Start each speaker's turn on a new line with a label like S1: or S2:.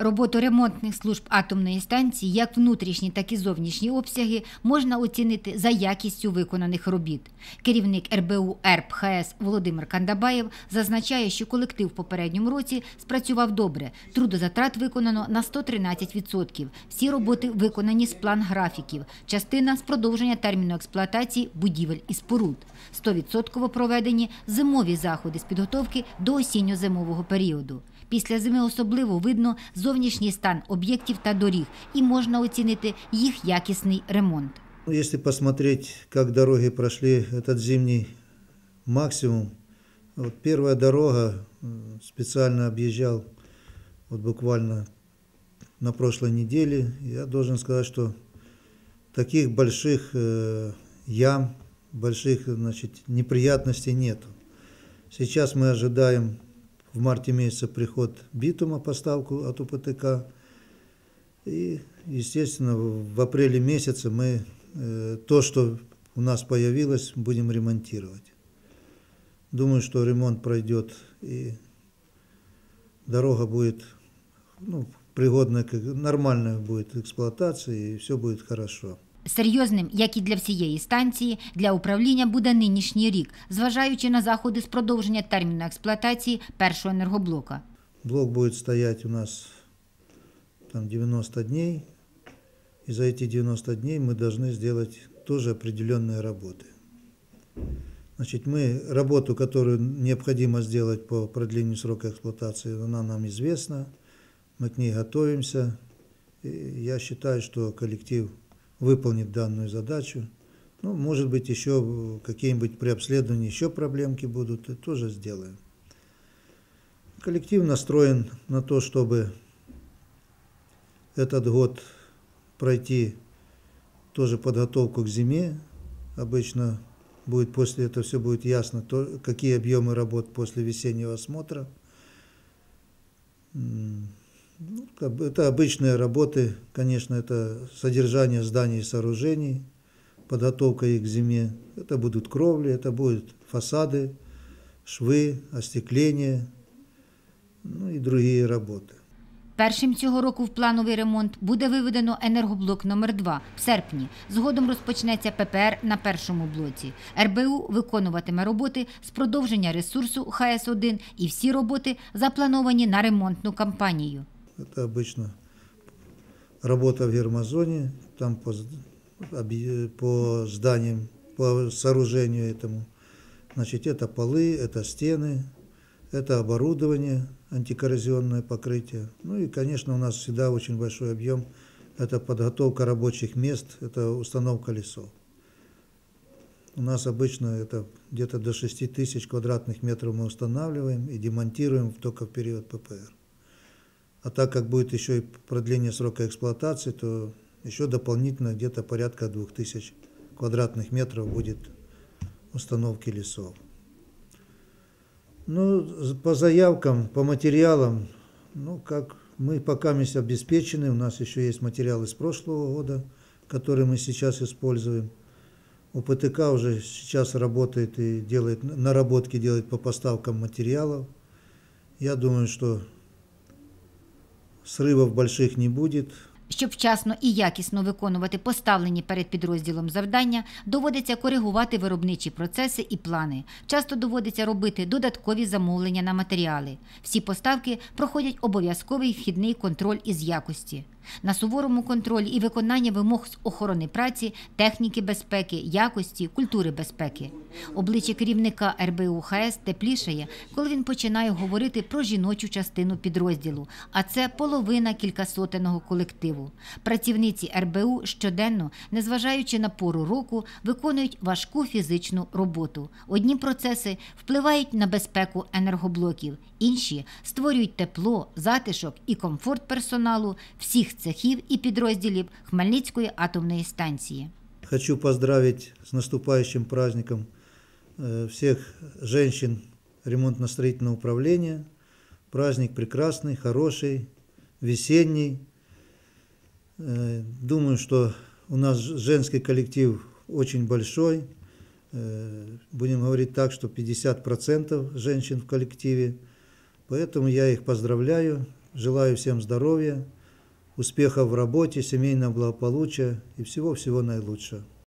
S1: Роботу ремонтних служб атомної станції, як внутрішні, так і зовнішні обсяги, можна оцінити за якістю виконаних робіт. Керівник РБУ ЕРП ХС Володимир Кандабаєв зазначає, що колектив в попередньому році спрацював добре. Трудозатрат виконано на 113%. Всі роботи виконані з план-графіків. Частина – з продовження терміну експлуатації будівель і споруд. 100% проведені зимові заходи з підготовки до осінньо-зимового періоду. Після зими особливо видно зовнішній стан об'єктів та доріг і можна оцінити їх якісний ремонт.
S2: Если посмотреть, как дороги прошли этот зимний максимум, вот первая дорога, специально объезжал вот буквально на прошлой неделе, я должен сказать, что таких больших ям, больших, неприятностей нету. Сейчас мы ожидаем в марте месяце приход битума, поставку от УПТК. И, естественно, в апреле месяце мы то, что у нас появилось, будем ремонтировать. Думаю, что ремонт пройдет и дорога будет пригодная, нормальная будет эксплуатация, и все будет хорошо.
S1: Серйозним, як і для всієї станції, для управління буде нинішній рік, зважаючи на заходи з продовження терміну експлуатації першого енергоблока.
S2: Блок будет стоять у нас 90 дней, и за эти 90 дней мы должны сделать тоже определенные работы. Мы работу, которую необходимо сделать по продлению срока эксплуатации, она нам известна, мы к ней готовимся, и я считаю, что коллектив выполнит данную задачу. Может быть, еще какие-нибудь при обследовании еще проблемки будут, и тоже сделаем. Коллектив настроен на то, чтобы этот год пройти тоже подготовку к зиме. Обычно будет после этого все будет ясно, какие объемы работ после весеннего осмотра. Это обычные работы, конечно, это содержание зданий и сооружений, подготовка их к зиме. Это будут кровли, это будут фасады, швы, остекление, и другие работы.
S1: Першим цього року в плановий ремонт буде виведено енергоблок номер 2 в серпні. Згодом розпочнеться ППР на першому блоці. РБУ виконуватиме роботи з продовження ресурсу ХС-1 і всі роботи заплановані на ремонтну кампанію.
S2: Это обычно работа в гермозоне, там по зданиям, по сооружению этому. Это полы, это стены, это оборудование, антикоррозионное покрытие. И, конечно, у нас всегда очень большой объем. Это подготовка рабочих мест, это установка лесов. У нас обычно это где-то до 6 тысяч квадратных метров мы устанавливаем и демонтируем только в период ППР. А так как будет еще и продление срока эксплуатации, то еще дополнительно где-то порядка 2000 квадратных метров будет установки лесов. По заявкам, по материалам, как мы пока обеспечены, у нас еще есть материалы с прошлого года, которые мы сейчас используем. УПТК уже сейчас работает и делает наработки, делает по поставкам материалов. Я думаю, что срывов больших не будет.
S1: Щоб вчасно і якісно виконувати поставлені перед підрозділом завдання, доводиться коригувати виробничі процеси і плани. Часто доводиться робити додаткові замовлення на матеріали. Всі поставки проходять обов'язковий вхідний контроль із якості. На суворому контролі і виконання вимог з охорони праці, техніки безпеки, якості, культури безпеки. Обличчя керівника РБУ ХС теплішає, коли він починає говорити про жіночу частину підрозділу, а це половина кількасотенного колективу. Працівниці РБУ щоденно, незважаючи на пору року, виконують важку фізичну роботу. Одні процеси впливають на безпеку енергоблоків, інші створюють тепло, затишок і комфорт персоналу всіх цехів и підрозділів Хмельницької атомної станції.
S2: Хочу поздравить с наступающим праздником всех женщин ремонтно-строительного управления. Праздник прекрасный, хороший, весенний. Думаю, что у нас женский коллектив очень большой. Будем говорить так, что 50% женщин в коллективе. Поэтому я их поздравляю. Желаю всем здоровья, успехов в работе, семейного благополучия и всего-всего наилучшего.